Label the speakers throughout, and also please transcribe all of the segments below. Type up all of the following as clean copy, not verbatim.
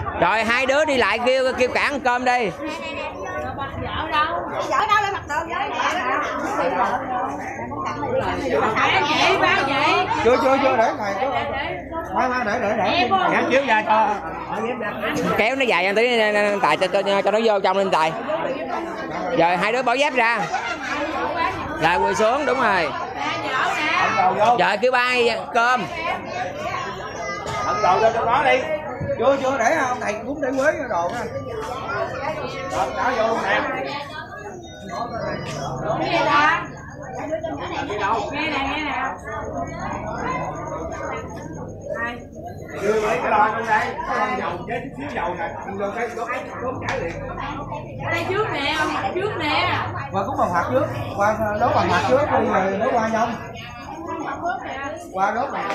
Speaker 1: Rồi hai đứa đi lại kêu cả ăn cơm đi.
Speaker 2: Vợ đâu? Vợ đâu để mặc đồ vợ nè. Ba vậy.
Speaker 3: Chưa để này. Để. Kéo chiếu ra cho.
Speaker 1: Kéo nó dài ăn tí Tài cho nó vô trong lên Tài. Rồi hai đứa bỏ dép ra. Rồi quỳ xuống, đúng rồi. Rồi kêu ba cơm.
Speaker 3: Ấn đồ cho nó đi. Chưa để không thầy cũng để quế đồ nha. Rồi thả vô luôn nè.
Speaker 2: Nghe nè. Nghe nè.
Speaker 3: Đưa lấy cái lon trong đây. Dầu với chút xíu dầu nè. Ăn vô cái đốt trái liền.
Speaker 2: Đây trước nè, ông mặt trước nè.
Speaker 3: Qua cúng bằng hạt trước. Qua đốt bằng hạt trước đi rồi đốt qua nhông. Qua đốt này.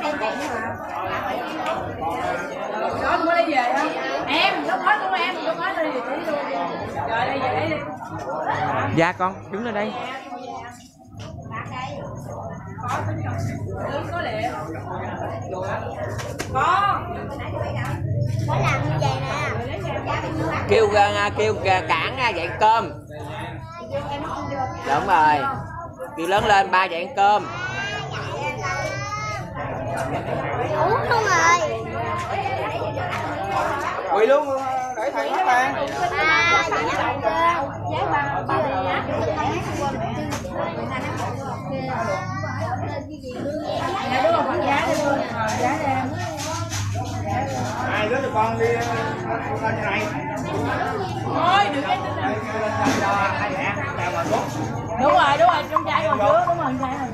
Speaker 2: Đó tôi đi về không? Em, nó nói của em, nó nói đi luôn. Rồi đây về đi.
Speaker 1: Dạ con, đứng lên đây.
Speaker 2: Có lẹ. Có.
Speaker 4: Có làm như vậy nè.
Speaker 1: Kêu cản dậy cơm. Đúng rồi. Kêu lớn lên ba dậy ăn cơm.
Speaker 4: Uống luôn rồi.
Speaker 3: Quỳ luôn để thầy nói ra.
Speaker 4: Ba dậy ăn cơm.
Speaker 2: Dạ đúng rồi, giá đi luôn. Giá đi em.
Speaker 3: Hai đứa tụi con đi lên như này.
Speaker 2: Thôi, được cái. Đúng rồi, con trai còn trước, đúng rồi, con trai còn